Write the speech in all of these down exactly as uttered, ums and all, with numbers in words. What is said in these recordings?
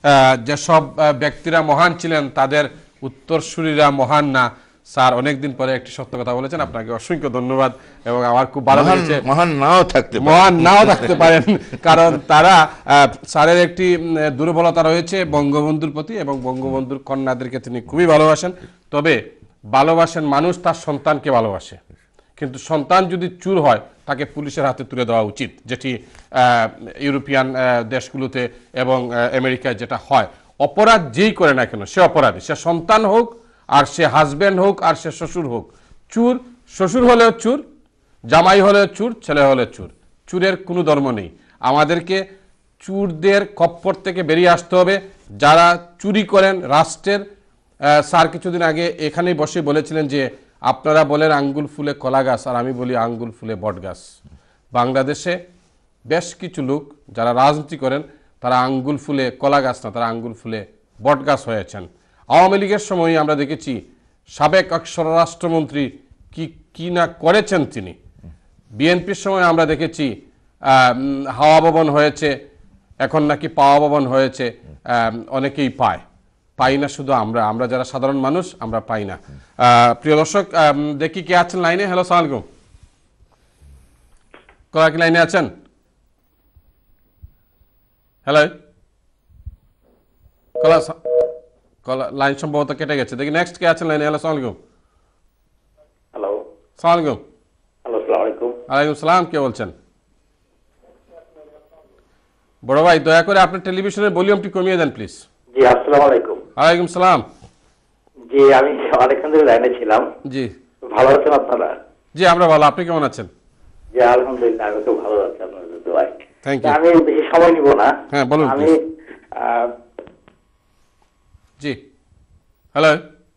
যেসব ব্যক্তিরা মহান ছিলেন তাদের উত্তরসূরিরা মহান না। স্যার অনেকদিন পরে একটি সত্য কথা বলেছেন, আপনাকে অসংখ্য ধন্যবাদ এবং আমার খুব ভালো লেগেছে। মহান নাও থাকতে মহান নাও থাকতে পারেন, কারণ তারা স্যারের একটি দুর্বলতা রয়েছে বঙ্গবন্ধুর প্রতি এবং বঙ্গবন্ধুর কন্যাদেরকে তিনি খুবই ভালোবাসেন। তবে ভালোবাসেন মানুষ তার সন্তানকে ভালোবাসে, কিন্তু সন্তান যদি চুর হয় তাকে পুলিশের হাতে তুলে দেওয়া উচিত, যেটি ইউরোপিয়ান দেশগুলোতে এবং আমেরিকায় যেটা হয়। অপরাধ যেই করে না কেন সে অপরাধী, সে সন্তান হোক আর সে হাজব্যান্ড হোক আর সে শ্বশুর হোক। চুর শ্বশুর হলেও চুর, জামাই হলেও চুর, ছেলে হলেও চুর। চুরের কোনো ধর্ম নেই। আমাদেরকে চুরদের খপ্পর থেকে বেরিয়ে আসতে হবে। যারা চুরি করেন রাষ্ট্রের, স্যার কিছুদিন আগে এখানেই বসে বলেছিলেন যে আপনারা বলেন আঙ্গুল ফুলে কলা গাছ আর আমি বলি আঙ্গুল ফুলে বট গাছ। বাংলাদেশে বেশ কিছু লোক যারা রাজনীতি করেন তারা আঙ্গুল ফুলে কলা গাছ না, তারা আঙ্গুল ফুলে বট গাছ হয়েছেন। আওয়ামী লীগের সময় আমরা দেখেছি সাবেক এক স্বরাষ্ট্রমন্ত্রী কি কি না করেছেন তিনি। বিএনপির সময় আমরা দেখেছি হাওয়া ভবন হয়েছে, এখন নাকি পাওয়া ভবন হয়েছে। অনেকেই পায়, পাই না শুধু আমরা, আমরা যারা সাধারণ মানুষ আমরা পাই না। প্রিয় দর্শক, দেখি কে আছেন লাইনে। হ্যালো, সালাম আলাইকুম। কলা কি লাইনে আছেন? হ্যালো, কলা কলা লাইন সম্ভবত কেটে গেছে। দেখি নেক্সট কে আছেন লাইনে। হ্যালো, সালাম আলাইকুম। হ্যালো, সালাম আলাইকুম। হ্যালো, আসসালামু আলাইকুম। ওয়ালাইকুম সালাম। কে বলছেন? বড় ভাই দয়া করে আপনার টেলিভিশনের ভলিউমটি কমিয়ে দেন প্লিজ। জি, আসসালামু আলাইকুম। ওয়ালাইকুম সালাম। জি, আমি অনেকক্ষণ ধরে লাইনে ছিলাম। জি, ভালো আছেন আপনারা? জি আমরা ভালো, আপনি কেমন আছেন? জি, আলহামদুলিল্লাহ, আমি খুব ভালো আছি আপনাদের দোয়ায়। Thank you. আমি বেশি সময় নিব না। হ্যাঁ বলুন। আমি জি, হ্যালো,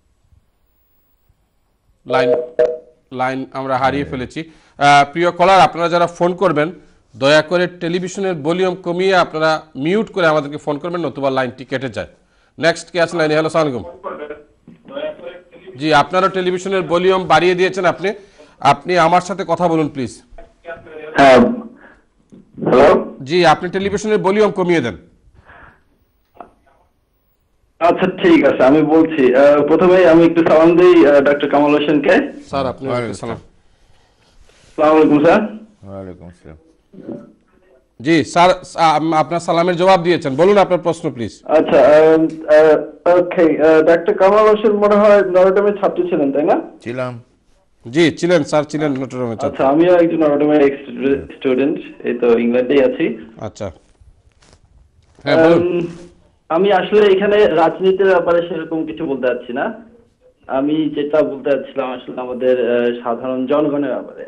লাইন লাইন আমরা হারিয়ে ফেলেছি। প্রিয় কলার, আপনারা যারা ফোন করবেন দয়া করে টেলিভিশনের ভলিউম কমিয়ে আপনারা মিউট করে আমাদেরকে ফোন করবেন, নতুবা লাইনটি কেটে যায়। নেক্সট কে আছে লাইনে? হ্যালো, সালাম আলাইকুম। জি, আপনারা টেলিভিশনের ভলিউম বাড়িয়ে দিয়েছেন আপনি, আপনি আমার সাথে কথা বলুন প্লিজ। হ্যাঁ, হ্যালো। জি, আপনি টেলিভিশনের ভলিউম কমিয়ে দেন। আচ্ছা ঠিক আছে, আমি বলছি। প্রথমে আমি একটু সালাম দিই ডক্টর কামাল হোসেনকে। স্যার আপনি সালাম। আসসালামু আলাইকুম স্যার। ওয়ালাইকুম আসসালাম। জি স্যার, আপনার সালামের জবাব দিয়েছেন, বলুন আপনার প্রশ্ন প্লিজ। আচ্ছা, ওকে, ডক্টর কামাল হোসেন মনে হয় নরডামের ছাত্র ছিলেন, তাই না? ছিলাম। জি ছিলেন স্যার, ছিলেন নটরডেমের ছাত্র। আচ্ছা, আমিও একজন নরডামের এক্স স্টুডেন্ট, এই তো ইংল্যান্ডেই আছি। আচ্ছা, হ্যাঁ বলুন। আমি আসলে এখানে রাজনীতির ব্যাপারে সেরকম কিছু বলতে চাচ্ছি না। আমি যেটা বলতে চাচ্ছিলাম আসলে আমাদের সাধারণ জনগণের ব্যাপারে,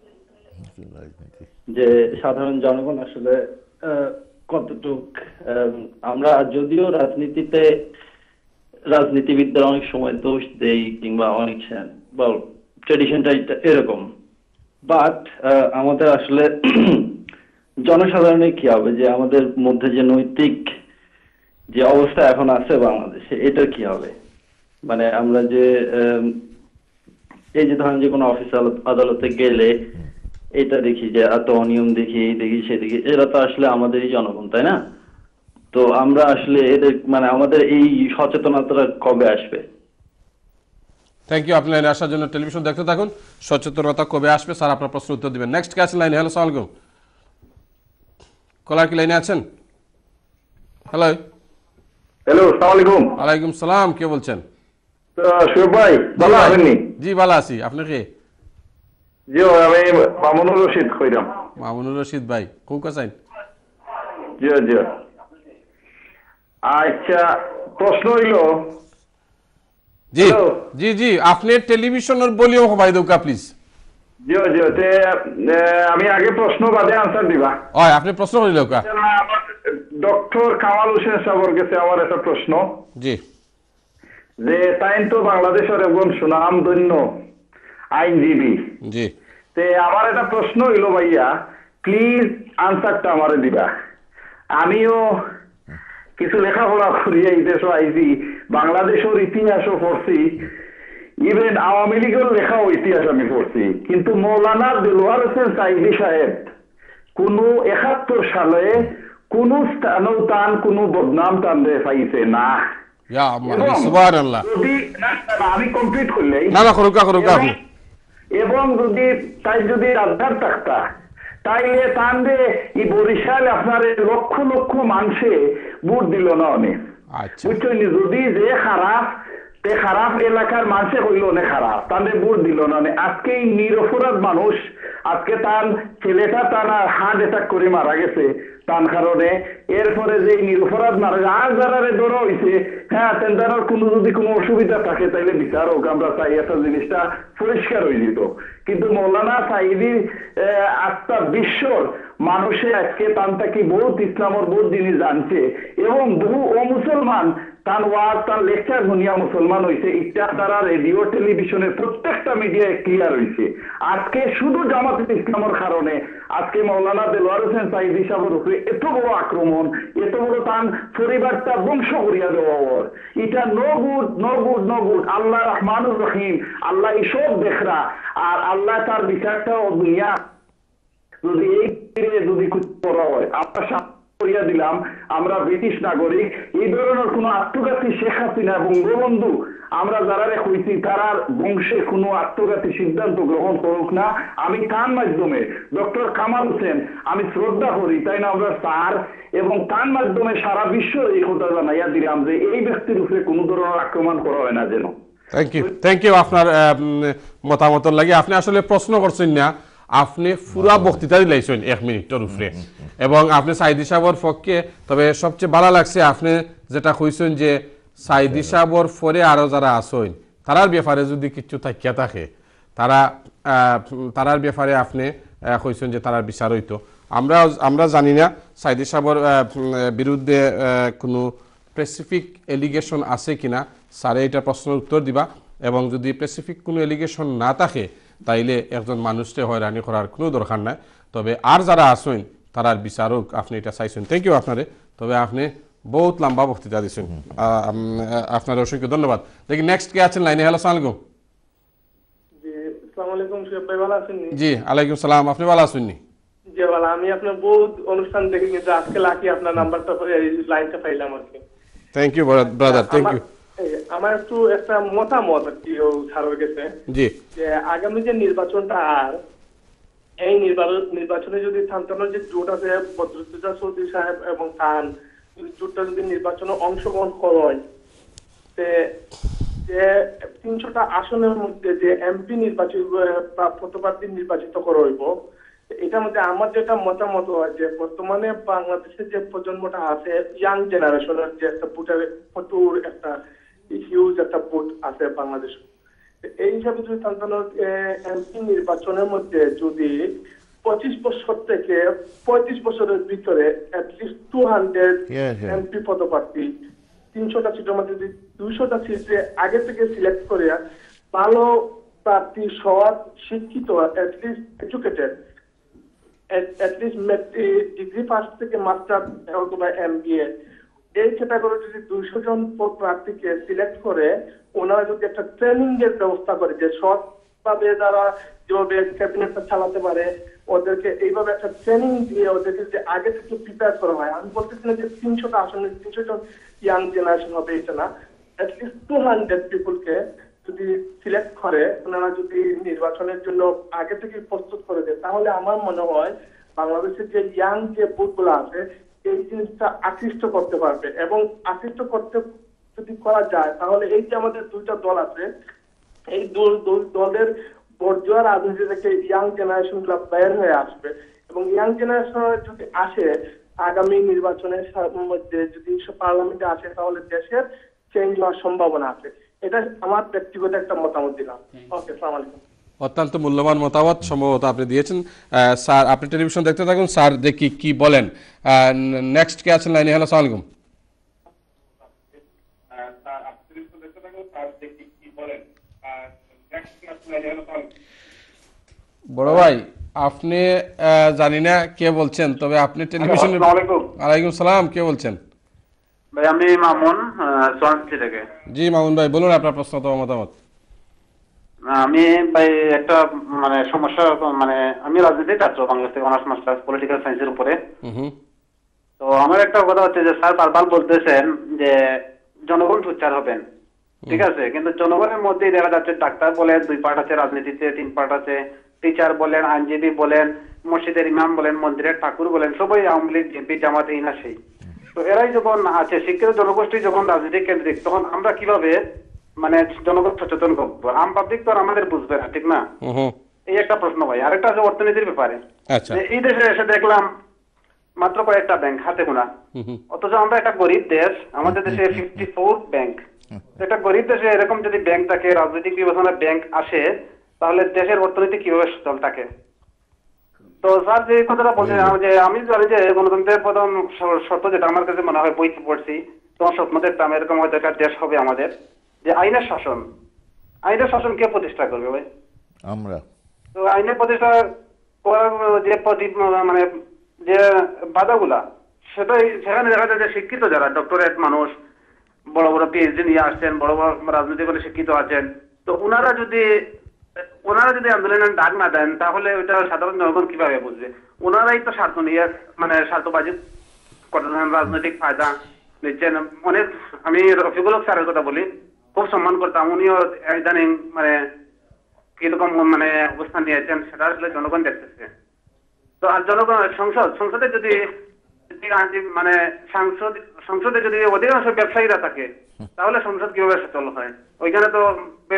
যে সাধারণ জনগণ আসলে কতটুক, আমরা যদিও রাজনীতিতে রাজনীতিবিদদের অনেক সময় দোষ দেই কিংবা অনেক ট্রেডিশনটা এরকম, বাট আমাদের আসলে জনসাধারণের কি হবে, যে আমাদের মধ্যে যে নৈতিক যে অবস্থা এখন আছে বাংলাদেশে, এটা কি হবে? মানে আমরা যে এই যে ধরেন যে কোনো অফিস আদালতে গেলে এটা দেখি যে এত অনিয়ম দেখি, এই দেখি সে দেখি, এরা তো আসলে আমাদেরই জনগণ, তাই না? তো আমরা আসলে এদের মানে আমাদের এই সচেতনতাটা কবে আসবে? থ্যাংক ইউ, আপনি লাইনে আসার জন্য। টেলিভিশন দেখতে থাকুন, সচেতনতা কবে আসবে স্যার আপনার প্রশ্ন উত্তর দিবেন। নেক্সট কে আছেন লাইনে? হ্যালো, সালাম আলাইকুম। কলার কি লাইনে আছেন? হ্যালো। হ্যালো, আসসালামু আলাইকুম। ওয়ালাইকুম সালাম। কে বলছেন? শুভ ভাই, ভালো আছেন? জি ভালো আছি, আপনি কে? জি, আমি মামুনুর রশিদ কইরাম। মামুনুর রশিদ ভাই, কোন কাছেন? জি জি। আচ্ছা, প্রশ্ন হইল। জি জি জি, আপনি টেলিভিশনের ভলিউম কমাই দাও কা প্লিজ। জি জি, তে আমি আগে প্রশ্ন বাদে আনসার দিবা। হয়, আপনি প্রশ্ন করিল কা? ডক্টর কামাল হোসেন সাহেবের কাছে আমার একটা প্রশ্ন। জি। যে তাই তো বাংলাদেশের একজন সুনামধন্য আইনজীবী। জি। তে আমার একটা প্রশ্ন হইল ভাইয়া, প্লিজ আনসারটা আমারে দিবা। আমিও কিছু লেখাপড়া করি, এই দেশও আইছি, বাংলাদেশের ইতিহাসও পড়ছি, ইভেন আওয়ামী লীগের লেখাও ইতিহাস আমি পড়ছি, কিন্তু মৌলানা দেলোয়ার হোসেন সাইদি সাহেব কোন একাত্তর সালে কোনো স্থানও তান কোনো বদনাম টান দে পাইছে না। ইয়া আল্লাহ এবং সুবহানাল্লাহ। যদি না, না, আমি কমপ্লিট করলেই না না করুকা করুকা আপনি এবং যদি তাই যদি আধার থাকতা তাইলে তানরে এই বরিশাল আপনার লক্ষ লক্ষ মানুষে ভোট দিল না অনেক, আচ্ছা বুঝছেন? যদি যে খারাপ তে খারাপ এলাকার মানুষে হইল অনেক খারাপ, তাদের ভোট দিল না। আজকে এই নিরপরাধ মানুষ, আজকে তার ছেলেটা তার হার্ট অ্যাটাক করে মারা গেছে তার কারণে, এরপরে যে নিরপরাধ মারা গেছে আর যারা ধরা হয়েছে, হ্যাঁ তেন্দার কোনো যদি কোনো অসুবিধা থাকে তাইলে বিচার হোক, আমরা চাই একটা জিনিসটা পরিষ্কার হয়ে যেত। কিন্তু মৌলানা সাইদির আত্মা বিশ্বর মানুষে আজকে তানটা কি বহুত ইসলামর বহুত জিনিস জানছে এবং বহু অমুসলমান তার ওয়াজ তার লেকচার শুনিয়া মুসলমান হয়েছে। এটা তারা রেডিও টেলিভিশনের প্রত্যেকটা মিডিয়ায় ক্লিয়ার হয়েছে। আজকে শুধু জামাত ইসলামের কারণে আজকে মৌলানা দেলোয়ার হোসেন সাইদি সাহেবের উপরে এত বড় আক্রমণ, এত বড় তার পরিবারটা ধ্বংস করিয়া দেওয়া ওর, এটা no good no good no good. আল্লাহ রহমানুর রহিম, আল্লাহ এসব দেখরা, আর আল্লাহ তার বিচারটা ও দুনিয়া যদি এই যদি করা হয়, আমরা করিয়া দিলাম আমরা ব্রিটিশ নাগরিক, এই ধরনের কোন আত্মঘাতী শেখ হাসিনা এবং বঙ্গবন্ধু আমরা যারা হইছি তারার বংশে কোনো আত্মঘাতী সিদ্ধান্ত গ্রহণ করুক না। আমি তার মাধ্যমে ডক্টর কামাল হোসেন আমি শ্রদ্ধা করি, তাই না আমরা স্যার, এবং তার মাধ্যমে সারা বিশ্ব এই কথা জানাইয়া দিলাম যে এই ব্যক্তির উপরে কোনো ধরনের আক্রমণ করা হয় না যেন। থ্যাংক ইউ থ্যাংক ইউ আপনার মতামতের লাগে। আপনি আসলে প্রশ্ন করছেন না, আপনি পুরা বক্তৃতা দিলাইছেন এক মিনিটের উপরে, এবং আপনি সাইদি সাহেবর পক্ষে। তবে সবচেয়ে ভালো লাগছে আপনি যেটা কইছেন যে সাইদি সাহেবর পরে আরো যারা আসেন তারার ব্যাপারে যদি কিছু থাকিয়া থাকে তারা তারার ব্যাপারে আপনি কইছেন যে তারার বিচার হইতো। আমরা আমরা জানি না সাইদি সাহেবর বিরুদ্ধে কোনো স্পেসিফিক এলিগেশন আছে কিনা, স্যারে এটা প্রশ্নের উত্তর দিবা, এবং যদি স্পেসিফিক কোনো এলিগেশন না থাকে তাইলে একজন মানুষকে হয়রানি করার কোনো দরকার নাই। তবে আর যারা আসেন তারার বিচারক আপনি এটা চাইছেন। থ্যাংক ইউ আপনারে। তবে আপনি বহুত লম্বা বক্তৃতা দিয়েছেন, আপনার অসংখ্য ধন্যবাদ। দেখি নেক্সট কে আছেন লাইনে। হ্যালো, আসসালামু আলাইকুম। জি আসসালামু আলাইকুম সাহেব, ভাই ভালো আছেন? জি আলাইকুম সালাম, আপনি ভালো আছেন? জি ভালো। আমি আপনার বহুত অনুষ্ঠান দেখি কিন্তু আজকে লাকি আপনার নাম্বারটা লাইনটা পাইলাম আর কি। Thank you brother, thank you. আমার একটু একটা মতামত আর কি স্যারের কাছে, জি যে আগামী যে নির্বাচনটা, আর এই নির্বাচনে যদি থানতানোর যে জোট আছে বদরুদ্দোজা চৌধুরী সাহেব এবং খান, জোটটা যদি নির্বাচনে অংশগ্রহণ করে, যে তিনশোটা আসনের মধ্যে যে এমপি নির্বাচিত প্রতিপ্রার্থী নির্বাচিত করা হইব, এটার মধ্যে আমার যেটা মতামত হয় যে বর্তমানে বাংলাদেশের যে প্রজন্মটা আছে, ইয়াং জেনারেশনের যে একটা ভোটার প্রচুর একটা হিউজ একটা ভোট আছে বাংলাদেশে, এই হিসাবে যদি এমপি নির্বাচনের মধ্যে যদি পঁচিশ বছর থেকে পঁয়ত্রিশ বছরের ভিতরে অ্যাটলিস্ট টু হান্ড্রেড এমপি পদপ্রার্থী, তিনশোটা সিটের মধ্যে যদি দুইশোটা সিটে আগে থেকে সিলেক্ট করে ভালো প্রার্থী, সৎ, শিক্ষিত, at least educated, at least degree pass থেকে মাস্টার অথবা এম বি এ, এই ক্যাটাগরি যদি দুইশো জন প্রার্থীকে সিলেক্ট করে ওনারা যদি একটা ট্রেনিং এর ব্যবস্থা করে, যে সৎভাবে যারা যেভাবে ক্যাবিনেটটা চালাতে পারে ওদেরকে এইভাবে একটা ট্রেনিং দিয়ে ওদেরকে যে আগে থেকে প্রিপেয়ার করা হয়। আমি বলতেছি না যে তিনশোটা আসনে তিনশো জন ইয়াং জেনারেশন হবে, এটা না, অ্যাটলিস্ট টু হান্ড্রেড পিপুলকে যদি সিলেক্ট করে ওনারা যদি নির্বাচনের জন্য আগে থেকে প্রস্তুত করে দেয়, তাহলে আমার মনে হয় বাংলাদেশের যে ইয়াং যে বুথগুলো আছে এই জিনিসটা আকৃষ্ট করতে পারবে, এবং আকৃষ্ট করতে যদি করা যায় তাহলে এই যে আমাদের দুইটা দল আছে, এই দলের বর্জুয়া রাজনীতি থেকে ইয়াং জেনারেশন গুলা বের হয়ে আসবে, এবং ইয়াং জেনারেশন যদি আসে আগামী নির্বাচনের মধ্যে যদি পার্লামেন্টে আসে তাহলে দেশের চেঞ্জ হওয়ার সম্ভাবনা আছে। এটা আমার ব্যক্তিগত একটা মতামত দিলাম। ওকে, আসসালামু আলাইকুম। অত্যন্ত মূল্যবান মতামত সম্ভবত আপনি দিয়েছেন। স্যার আপনি টেলিভিশন দেখতে থাকুন, স্যার দেখি কি বলেন। নেক্সট কে আছেন লাইনে। হ্যালো, আসসালামু আলাইকুম। বড় ভাই আপনি জানি না কে বলছেন, তবে আপনি টেলিভিশনে। ওয়ালাইকুম সালাম, কে বলছেন? ভাই আমি মামুন সোয়ানসি থেকে। জি মামুন ভাই বলুন আপনার প্রশ্ন অথবা মতামত। আমি ভাই একটা মানে সমস্যা, মানে আমি রাজনীতি ছাত্র, বাংলাদেশ থেকে অনার্স মাস্টার্স পলিটিক্যাল সায়েন্সের উপরে। তো আমার একটা কথা হচ্ছে যে স্যার বারবার বলতেছেন যে জনগণ সোচ্চার হবেন, ঠিক আছে, কিন্তু জনগণের মধ্যেই দেখা যাচ্ছে ডাক্তার বলেন দুই পার্ট আছে, রাজনীতিতে তিন পার্ট আছে, টিচার বলেন, আইনজীবী বলেন, মসজিদের ইমাম বলেন, মন্দিরের ঠাকুর বলেন, সবাই আওয়ামী লীগ বিএনপি জামাতে ইনা সেই। তো এরাই যখন আছে শিক্ষিত জনগোষ্ঠী যখন রাজনীতি কেন্দ্রিক, তখন আমরা কিভাবে মানে জনগণ সচেতন করবো? আম পাবলিক তো আর আমাদের বুঝবে না, ঠিক না? এই একটা প্রশ্ন ভাই। আরেকটা আছে অর্থনীতির ব্যাপারে। আচ্ছা, যে এই দেশে এসে দেখলাম মাত্র কয়েকটা ব্যাংক হাতে গোনা, অথচ আমরা একটা গরিব দেশ, আমাদের দেশে ফিফটি ফোর ব্যাংক। একটা গরিব দেশে এরকম যদি ব্যাংক থাকে, রাজনৈতিক বিবেচনায় ব্যাংক আসে, তাহলে দেশের অর্থনীতি কিভাবে সচল থাকে? তো স্যার যে কথাটা বলছেন, যে আমি জানি যে গণতন্ত্রের প্রথম শর্ত যেটা আমার কাছে মনে হয়, বইতে পড়ছি, তোমার স্বপ্ন দেখতাম এরকম হয়তো একটা দেশ হবে আমাদের, যে আইনের শাসন। আইনের শাসন কে প্রতিষ্ঠা করবে ভাই? আমরা। তো আইনের প্রতিষ্ঠা করার যে মানে যে বাধাগুলা, সেটাই সেখানে দেখা যায় যে শিক্ষিত যারা ডক্টরেট মানুষ, বড় বড় পিএইচডি নিয়ে আসছেন, বড় বড় রাজনীতি করে শিক্ষিত আছেন, তো ওনারা যদি ওনারা যদি আন্দোলনের ডাক না দেন, তাহলে ওইটা সাধারণ জনগণ কিভাবে বুঝবে? ওনারাই তো স্বার্থ নিয়ে মানে স্বার্থবাজি করেন, রাজনৈতিক ফায়দা নিচ্ছেন। অনেক, আমি রফিকুল হক স্যারের কথা বলি, খুব সম্মান করতাম, উনিও ইদানিং মানে কিরকম মানে অবস্থান নিয়েছেন সেটা আসলে জনগণ দেখতেছে। তো আর জনগণ সংসদ সংসদে যদি মানে সাংসদ সংসদে যদি অধিকাংশ ব্যবসায়ীরা থাকে, তাহলে সংসদ কিভাবে সচল হয়? ওইখানে তো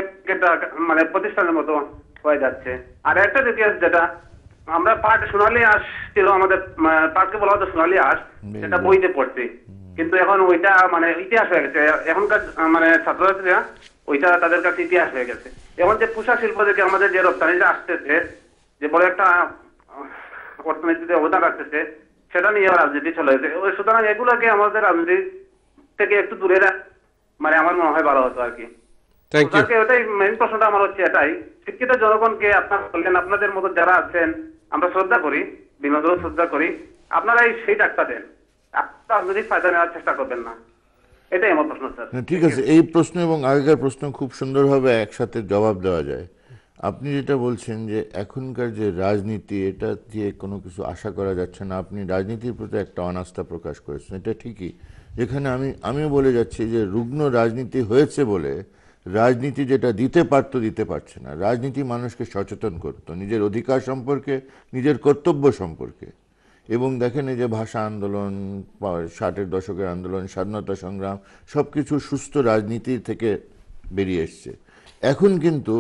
মানে প্রতিষ্ঠানের মতো হয়ে যাচ্ছে। আর একটা দিকে যেটা আমরা পাঠ সোনালী আঁশ ছিল, আমাদের পাঠকে বলা হতো সোনালী আঁশ, সেটা বইতে পড়ছি, কিন্তু এখন ওইটা মানে ইতিহাস হয়ে গেছে। এখনকার মানে ছাত্রছাত্রীরা ওইটা তাদের কাছে ইতিহাস হয়ে গেছে। এখন যে পোশাক শিল্প থেকে আমাদের যে রপ্তানিটা আসতেছে, যে বড় একটা অর্থনীতিতে অবদান রাখতেছে, সেটা নিয়ে রাজনীতি চলে গেছে। সুতরাং এগুলোকে আমাদের রাজনীতি থেকে একটু দূরে রাখ মানে আমার মনে হয় ভালো হতো আর কি। ওটাই মেইন প্রশ্নটা আমার হচ্ছে এটাই, শিক্ষিত জনগণকে আপনারা বললেন, আপনাদের মতো যারা আছেন আমরা শ্রদ্ধা করি, বিনোদন শ্রদ্ধা করি, আপনারাই সেই ডাক্তার দেন, আপনারা রাজনৈতিক ফায়দা নেওয়ার চেষ্টা করবেন না। এটাই আমার প্রশ্ন স্যার। ঠিক আছে, এই প্রশ্ন এবং আগেকার প্রশ্ন খুব সুন্দরভাবে একসাথে জবাব দেওয়া যায়। আপনি যেটা বলছেন যে এখনকার যে রাজনীতি, এটা দিয়ে কোনো কিছু আশা করা যাচ্ছে না, আপনি রাজনীতির প্রতি একটা অনাস্থা প্রকাশ করেছেন, এটা ঠিকই। যেখানে আমি আমিও বলে যাচ্ছি যে রুগ্ন রাজনীতি হয়েছে বলে রাজনীতি যেটা দিতে পারতো দিতে পারছে না। রাজনীতি মানুষকে সচেতন করতো নিজের অধিকার সম্পর্কে, নিজের কর্তব্য সম্পর্কে। এবং দেখেন এই যে ভাষা আন্দোলন, ষাটের দশকের আন্দোলন, স্বাধীনতা সংগ্রাম, সব কিছু সুস্থ রাজনীতি থেকে বেরিয়ে এসছে। এখন কিন্তু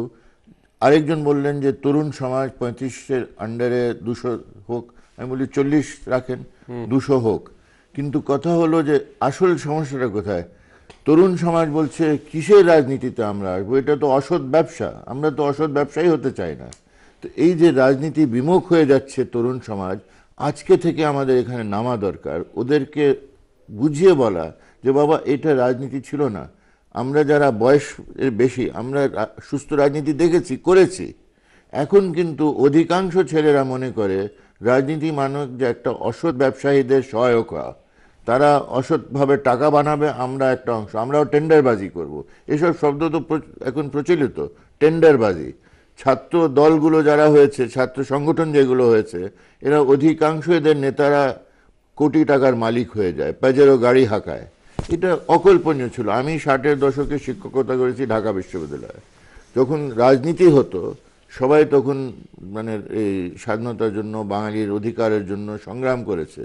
আরেকজন বললেন যে তরুণ সমাজ পঁয়ত্রিশের আন্ডারে দুশো হোক, আমি বলি চল্লিশ রাখেন, দুশো হোক। কিন্তু কথা হলো যে আসল সমস্যাটা কোথায়? তরুণ সমাজ বলছে কিসের রাজনীতিতে আমরা আসবো, এটা তো অসৎ ব্যবসা, আমরা তো অসৎ ব্যবসায়ী হতে চাই না। তো এই যে রাজনীতি বিমুখ হয়ে যাচ্ছে তরুণ সমাজ, আজকে থেকে আমাদের এখানে নামা দরকার, ওদেরকে বুঝিয়ে বলা যে বাবা এটা রাজনীতি ছিল না। আমরা যারা বয়স বেশি, আমরা সুস্থ রাজনীতি দেখেছি, করেছি। এখন কিন্তু অধিকাংশ ছেলেরা মনে করে রাজনীতি মানে যে একটা অসৎ ব্যবসায়ীদের সহায়ক হওয়া, তারা অসৎভাবে টাকা বানাবে, আমরা একটা অংশ, আমরাও টেন্ডারবাজি করব। এসব শব্দ তো এখন প্রচলিত, টেন্ডারবাজি। ছাত্র দলগুলো যারা হয়েছে, ছাত্র সংগঠন যেগুলো হয়েছে, এরা অধিকাংশ এদের নেতারা কোটি টাকার মালিক হয়ে যায়, প্যাজেরো গাড়ি হাঁকায়। এটা অকল্পনীয় ছিল। আমি ষাটের দশকে শিক্ষকতা করেছি ঢাকা বিশ্ববিদ্যালয়ে। যখন রাজনীতি হতো সবাই তখন মানে এই স্বাধীনতার জন্য, বাঙালির অধিকারের জন্য সংগ্রাম করেছে।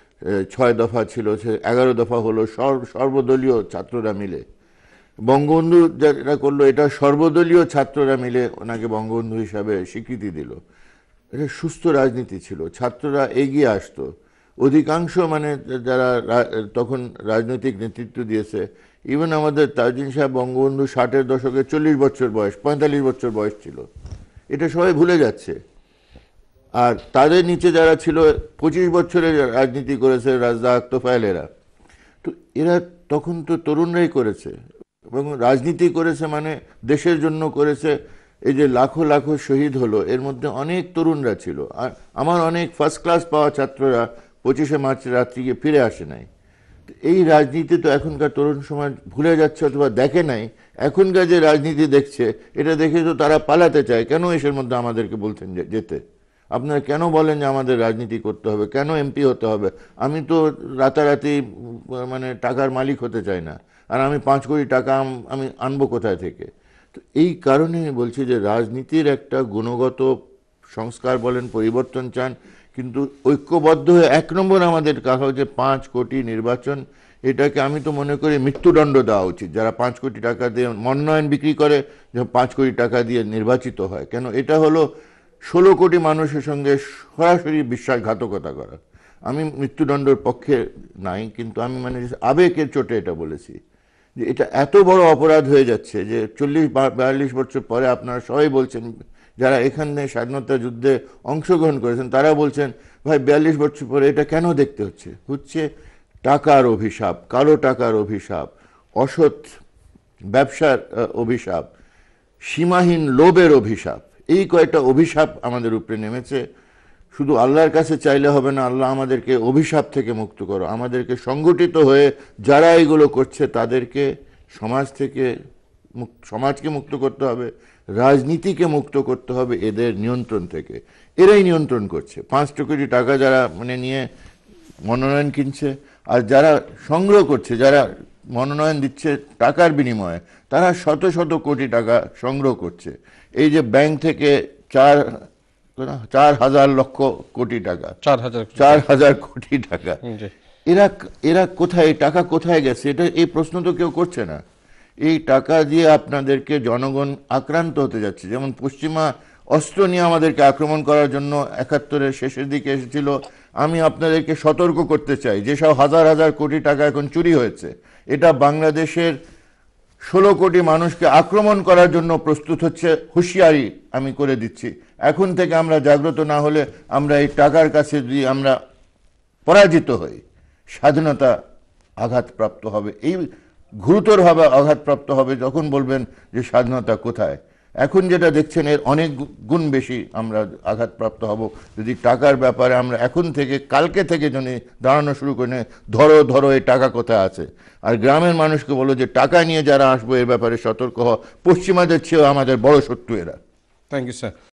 ছয় দফা ছিল, সে এগারো দফা হলো, সর্বদলীয় ছাত্ররা মিলে। বঙ্গবন্ধু যেটা করলো, এটা সর্বদলীয় ছাত্ররা মিলে ওনাকে বঙ্গবন্ধু হিসাবে স্বীকৃতি দিল। এটা সুস্থ রাজনীতি ছিল, ছাত্ররা এগিয়ে আসতো। অধিকাংশ মানে যারা তখন রাজনৈতিক নেতৃত্ব দিয়েছে, ইভেন আমাদের তাজউদ্দিন সাহেব বঙ্গবন্ধু ষাটের দশকে চল্লিশ বছর বয়স, পঁয়তাল্লিশ বছর বয়স ছিল, এটা সবাই ভুলে যাচ্ছে। আর তাদের নিচে যারা ছিল পঁচিশ বছরের রাজনীতি করেছে, রাজ্জাক তোফায়েলেরা, তো এরা তখন তো তরুণরাই করেছে এবং রাজনীতি করেছে, মানে দেশের জন্য করেছে। এই যে লাখো লাখো শহীদ হলো, এর মধ্যে অনেক তরুণরা ছিল। আর আমার অনেক ফার্স্ট ক্লাস পাওয়া ছাত্ররা পঁচিশে মার্চ রাত্রি গিয়ে ফিরে আসে নাই। এই রাজনীতি তো এখনকার তরুণ সমাজ ভুলে যাচ্ছে অথবা দেখে নাই। এখনকার যে রাজনীতি দেখছে, এটা দেখে তো তারা পালাতে চায়। কেন এসের মধ্যে আমাদেরকে বলছেন যেতে? আপনারা কেন বলেন যে আমাদের রাজনীতি করতে হবে, কেন এমপি হতে হবে? আমি তো রাতারাতি মানে টাকার মালিক হতে চাই না, আর আমি পাঁচ কোটি টাকা আমি আনবো কোথায় থেকে? তো এই কারণে বলছি যে রাজনীতির একটা গুণগত সংস্কার বলেন, পরিবর্তন চান, কিন্তু ঐক্যবদ্ধ হয়ে এক নম্বর আমাদের কাজ হচ্ছে পাঁচ কোটি নির্বাচন। এটাকে আমি তো মনে করি মৃত্যুদণ্ড দেওয়া উচিত যারা পাঁচ কোটি টাকা দিয়ে মনোনয়ন বিক্রি করে, যে পাঁচ কোটি টাকা দিয়ে নির্বাচিত হয়। কেন? এটা হলো ষোলো কোটি মানুষের সঙ্গে সরাসরি বিশ্বাসঘাতকতা করা। আমি মৃত্যুদণ্ডের পক্ষে নাই, কিন্তু আমি মানে আবেগের চোটে এটা বলেছি যে এটা এত বড় অপরাধ হয়ে যাচ্ছে যে চল্লিশ বিয়াল্লিশ বছর পরে আপনারা সবাই বলছেন, যারা এখানে স্বাধীনতা যুদ্ধে অংশগ্রহণ করেছেন তারা বলছেন, ভাই বিয়াল্লিশ বছর পরে এটা কেন দেখতে হচ্ছে? হচ্ছে টাকার অভিশাপ, কালো টাকার অভিশাপ, অসৎ ব্যবসার অভিশাপ, সীমাহীন লোভের অভিশাপ। এই কয়েকটা অভিশাপ আমাদের উপরে নেমেছে। শুধু আল্লাহর কাছে চাইলে হবে না, আল্লাহ আমাদেরকে অভিশাপ থেকে মুক্ত করো, আমাদেরকে সংগঠিত হয়ে যারা এগুলো করছে তাদেরকে সমাজ থেকে সমাজকে মুক্ত করতে হবে, রাজনীতিকে মুক্ত করতে হবে এদের নিয়ন্ত্রণ থেকে। এরাই নিয়ন্ত্রণ করছে। পাঁচটা কোটি টাকা যারা মানে নিয়ে মনোনয়ন কিনছে, আর যারা সংগ্রহ করছে, যারা মনোনয়ন দিচ্ছে টাকার বিনিময়ে, তারা শত শত কোটি টাকা সংগ্রহ করছে। এই যে ব্যাংক থেকে চার চার হাজার লক্ষ কোটি টাকা, চার হাজার চার হাজার কোটি টাকা, এরা এরা কোথায় টাকা কোথায় গেছে? এটা এই প্রশ্ন তো কেউ করছে না। এই টাকা দিয়ে আপনাদেরকে জনগণ আক্রান্ত হতে যাচ্ছে। যেমন পশ্চিমা অস্ত্র নিয়ে আমাদেরকে আক্রমণ করার জন্য একাত্তরের শেষের দিকে এসেছিল। আমি আপনাদেরকে সতর্ক করতে চাই, যেসব হাজার হাজার কোটি টাকা এখন চুরি হয়েছে, এটা বাংলাদেশের ষোলো কোটি মানুষকে আক্রমণ করার জন্য প্রস্তুত হচ্ছে। হুঁশিয়ারি আমি করে দিচ্ছি, এখন থেকে আমরা জাগ্রত না হলে আমরা এই টাকার কাছে যদি আমরা পরাজিত হই, স্বাধীনতা আঘাতপ্রাপ্ত হবে। এই গুরুতরভাবে আঘাতপ্রাপ্ত হবে যখন বলবেন যে স্বাধীনতা কোথায়। এখন যেটা দেখছেন এর অনেক গুণ বেশি আমরা আঘাতপ্রাপ্ত হব যদি টাকার ব্যাপারে আমরা এখন থেকে কালকে থেকে যদি দাঁড়ানো শুরু করে, ধরো ধরো এই টাকা কোথায় আছে। আর গ্রামের মানুষকে বলো যে টাকা নিয়ে যারা আসবো এর ব্যাপারে সতর্ক হওয়া, পশ্চিমাদের চেয়েও আমাদের বড় শত্রু এরা। Thank you sir.